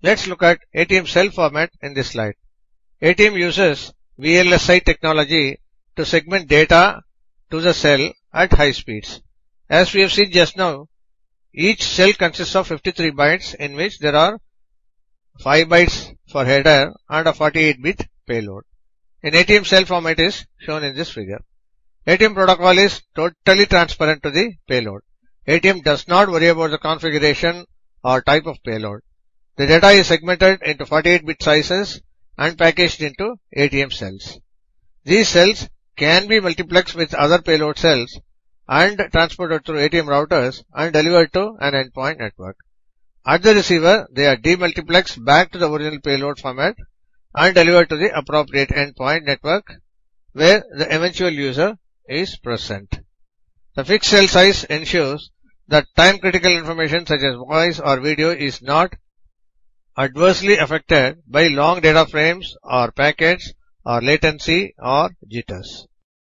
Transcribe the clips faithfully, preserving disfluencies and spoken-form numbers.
Let's look at A T M cell format in this slide. A T M uses V L S I technology to segment data to the cell at high speeds. As we have seen just now, each cell consists of fifty-three bytes, in which there are five bytes for header and a forty-eight bit payload. In A T M cell format is shown in this figure. A T M protocol is totally transparent to the payload. A T M does not worry about the configuration or type of payload. The data is segmented into forty-eight bit sizes and packaged into A T M cells. These cells can be multiplexed with other payload cells and transported through A T M routers and delivered to an endpoint network. At the receiver, they are demultiplexed back to the original payload format and delivered to the appropriate endpoint network where the eventual user is present. The fixed cell size ensures that time-critical information such as voice or video is not adversely affected by long data frames or packets or latency or jitters.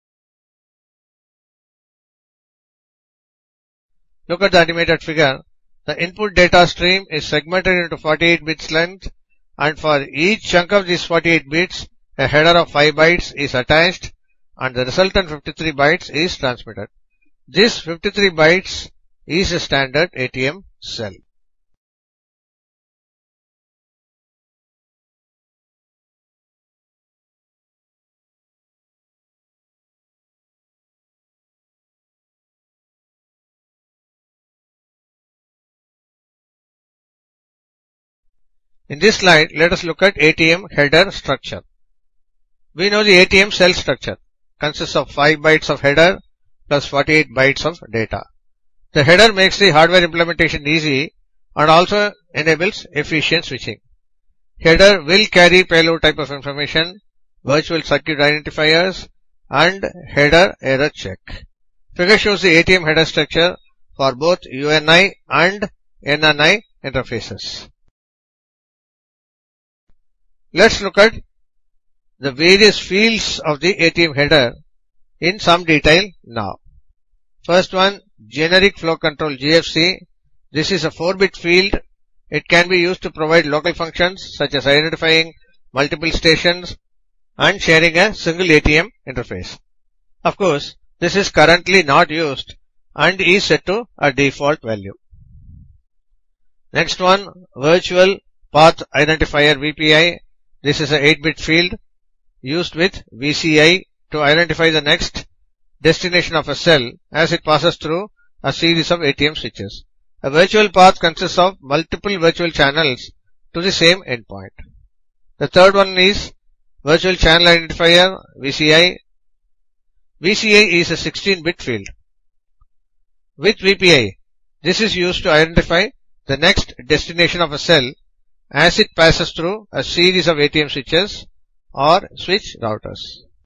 Look at the animated figure. The input data stream is segmented into forty-eight bits length, and for each chunk of these forty-eight bits, a header of five bytes is attached and the resultant fifty-three bytes is transmitted. This fifty-three bytes is a standard A T M cell. In this slide, let us look at A T M header structure. We know the A T M cell structure consists of five bytes of header plus forty-eight bytes of data. The header makes the hardware implementation easy and also enables efficient switching. Header will carry payload type of information, virtual circuit identifiers, and header error check. Figure shows the A T M header structure for both U N I and N N I interfaces. Let's look at the various fields of the A T M header in some detail now. First one, generic flow control G F C. This is a four bit field. It can be used to provide local functions such as identifying multiple stations and sharing a single A T M interface. Of course, this is currently not used and is set to a default value. Next one, virtual path identifier V P I. This is a eight bit field used with V C I to identify the next destination of a cell as it passes through a series of A T M switches. A virtual path consists of multiple virtual channels to the same endpoint. The third one is virtual channel identifier V C I. V C I is a sixteen bit field. With V P I, this is used to identify the next destination of a cell as it passes through a series of A T M switches or switch routers.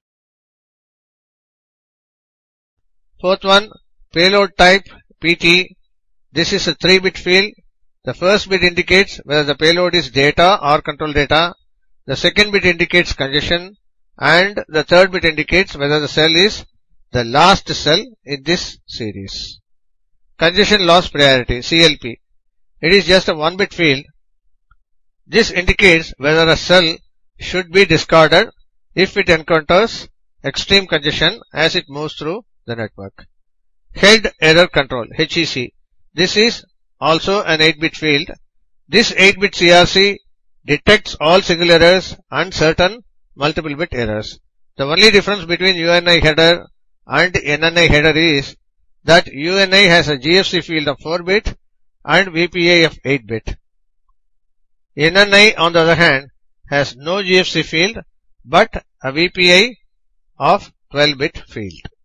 Fourth one, payload type P T. This is a three bit field. The first bit indicates whether the payload is data or control data. The second bit indicates congestion, and the third bit indicates whether the cell is the last cell in this series. Congestion loss priority C L P. It is just a one bit field. This indicates whether a cell should be discarded if it encounters extreme congestion as it moves through the network. Head error control H E C. This is also an eight bit field. This eight bit C R C detects all single errors and certain multiple bit errors. The only difference between U N I header and N N I header is that U N I has a G F C field of four bit and V P I of eight bit. N N I, on the other hand, has no G F C field but a V P I of twelve bit field.